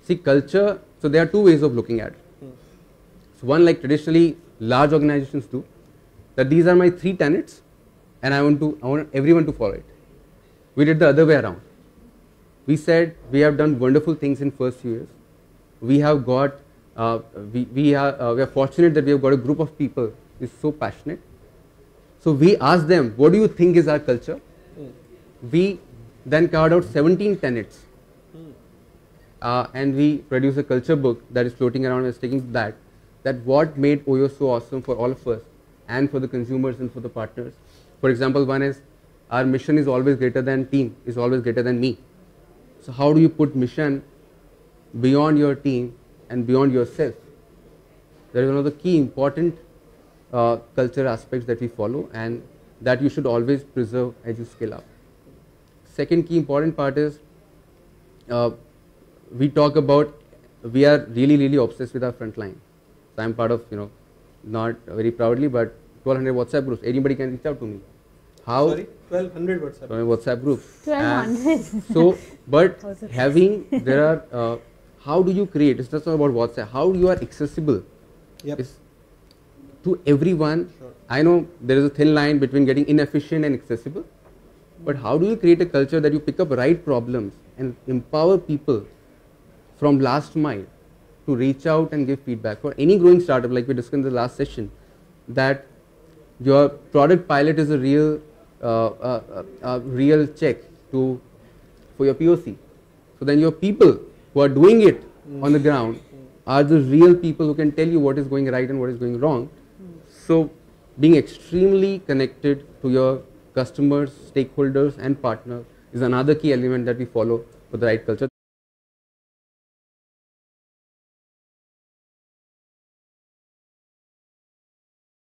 See, culture, so there are two ways of looking at it. So one, like traditionally large organizations do, that these are my 3 tenets and I want everyone to follow it. We did the other way around. We said we have done wonderful things in first few years. We have got, we are fortunate that we have got a group of people who is so passionate. So we asked them, what do you think is our culture? We then carved out 17 tenets. And we produced a culture book that is floating around and sticking to that what made Oyo so awesome for all of us and for the consumers and for the partners. For example, one is our mission is always greater than team, is always greater than me. So how do you put mission beyond your team and beyond yourself? That is one of the key important culture aspects that we follow and that you should always preserve as you scale up. Second key important part is we talk about, we are really obsessed with our front line. So I'm part of, not very proudly, but 1200 WhatsApp groups. Anybody can reach out to me. How? Sorry, 1200 WhatsApp groups. 1200. So, but having, there are, how do you create, it's just not about WhatsApp, how you are accessible to everyone. Sure. I know there is a thin line between getting inefficient and accessible, but how do you create a culture that you pick up right problems and empower people from last mile to reach out and give feedback? For any growing startup, like we discussed in the last session, that your product pilot is a real real check for your POC. So then your people who are doing it on the ground are the real people who can tell you what is going right and what is going wrong. So being extremely connected to your customers, stakeholders and partners is another key element that we follow for the right culture.